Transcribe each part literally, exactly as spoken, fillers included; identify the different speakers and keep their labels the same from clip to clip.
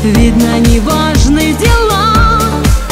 Speaker 1: видно, неважны дела.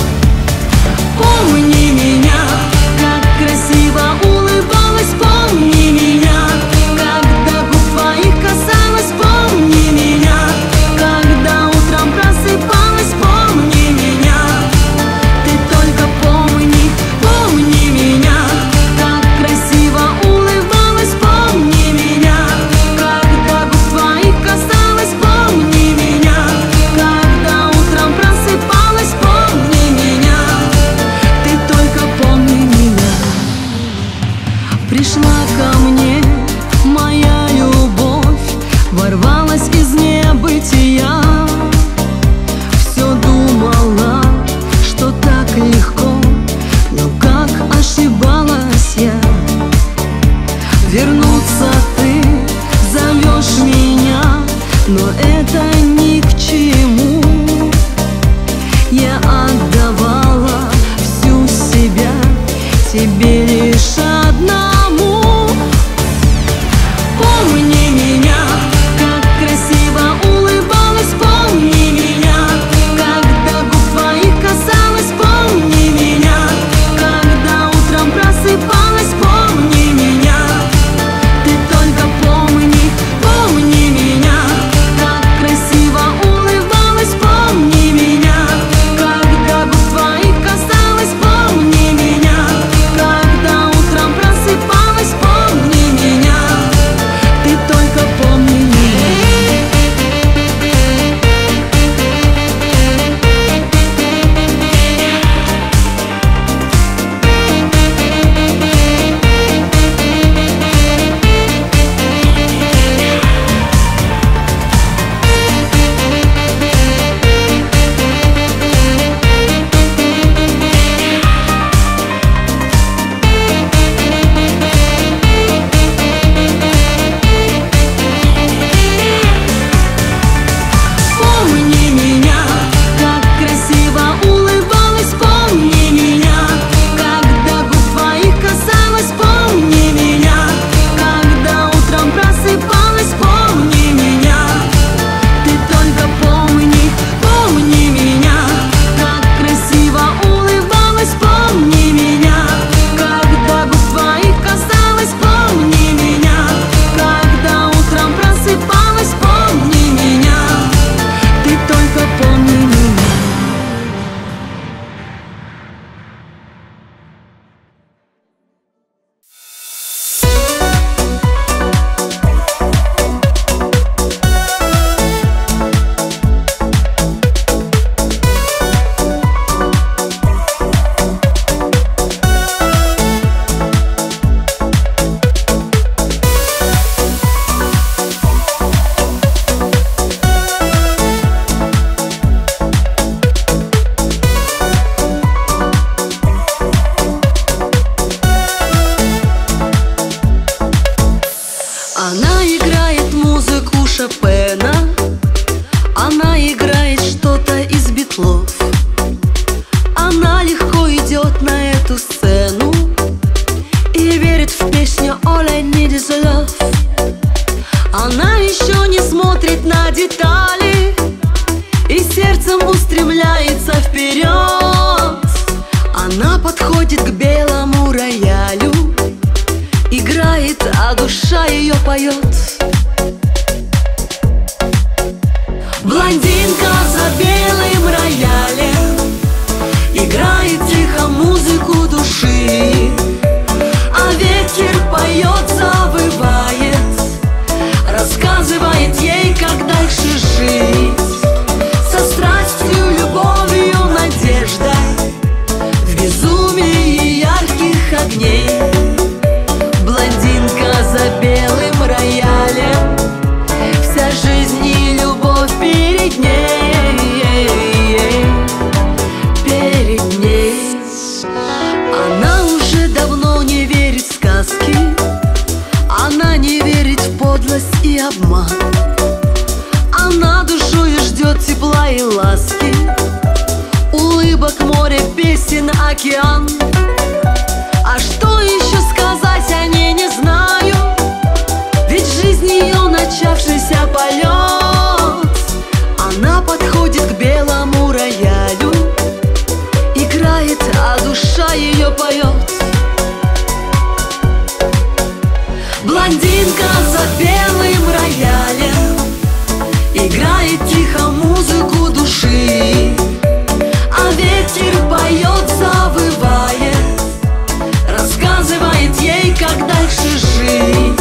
Speaker 1: Помни меня, как красиво улыбалась, помни меня, когда губ твоих касалась, помни меня, когда утром просыпалась, помни меня. Ты только помни, помни меня, как красиво улыбалась, помни меня, когда губ твоих касалась, помни меня, когда утром просыпалась, помни меня. Ты только помни меня. Пришла ко мне моя любовь, ворвалась из небытия. Все думала, что так легко, но как ошибалась я. Вернуться ты зовешь меня, но это ни к чему. Я отдавала всю себя тебе лишь одному. Помни меня, как красиво улыбалась, помни меня, когда губ твоих касалась, помни меня, когда утром просыпалась, помни меня. Ты только помни, помни меня, как красиво улыбалась, помни меня, когда губ твоих касалась, помни меня, когда утром просыпалась, помни меня. Ты только помни меня. Помни меня, как красиво улыбалась, помни меня, когда губ твоих касалась, помни меня, когда утром просыпалась, помни меня. Ты только помни, помни меня, как красиво улыбалась, помни меня, когда губ твоих касалась, помни меня, когда утром просыпалась, помни меня. Ты только помни меня. Она играет музыку Шопена, она играет что-то из Битлов. Она легко идет на эту сцену и верит в песню All I Need Is Love. Она еще не смотрит на детали и сердцем устремляется вперед. Она подходит к белому роялю, играет, а душа ее поет. Блондинка за белым роялем играет тихо музыку души, а ветер поет, завывает, рассказывает ей, как дальше жить. Со страстью, любовью, надеждой, в безумии ярких огней. Блондинка за белым роялем, вся жизнь и любовь перед ней, перед ней. Она уже давно не верит в сказки, она не верит в подлость и обман. Она душою ждет тепла и ласки, улыбок, море, песен, океан. А что еще сказать о ней, не знаю, ведь жизнь ее начавшийся полет. Она подходит к белому роялю, играет, а душа ее поет. Блондинка за белым роялем играет тихо музыку души, а ветер поет, завывает, рассказывает ей, как дальше жить.